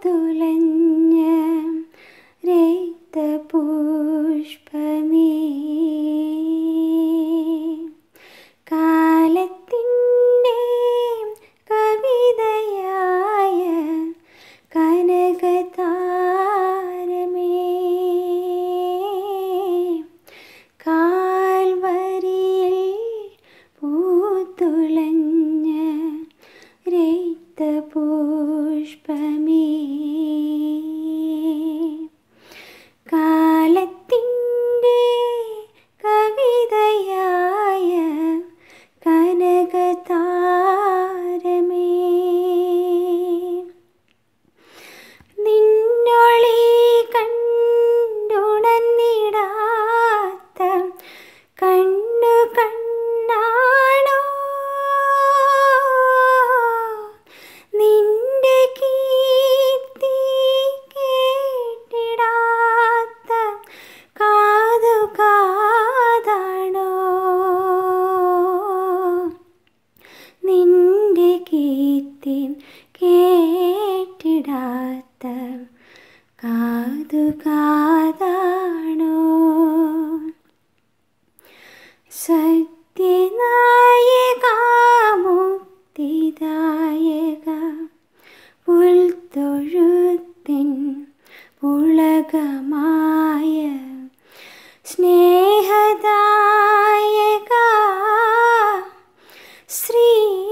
പൂത്തുലഞ്ഞ രക്തപുഷ്പമേ, കാലത്തിൻ്റെ കവിതയായ കനകതാരമേ, കാൽവരിയിൽ പൂത്തുലഞ്ഞ രക്തപുഷ്പമേ, കാലത്തിൻ്റെ കവിതയായ കനകതാരമേ, നിന്നൊളി കണ്ടുണർന്നിടാത്ത കണ്ണു കണ്ണാണോ, നിന്റെ കീർത്തി കേട്ടിടാത്ത കാതു കാതാണോ, നിന്റെ കീർത്തി കേട്ടിടാത്ത കാതു കാതാണോ, സത്യനായക മുക്തിദായക പുൽത്തൊഴുത്തിൻ പുളകമായ സ്നേഹദായക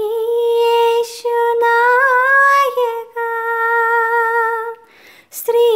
ശ്രീയേശുനായക, ശ്രീ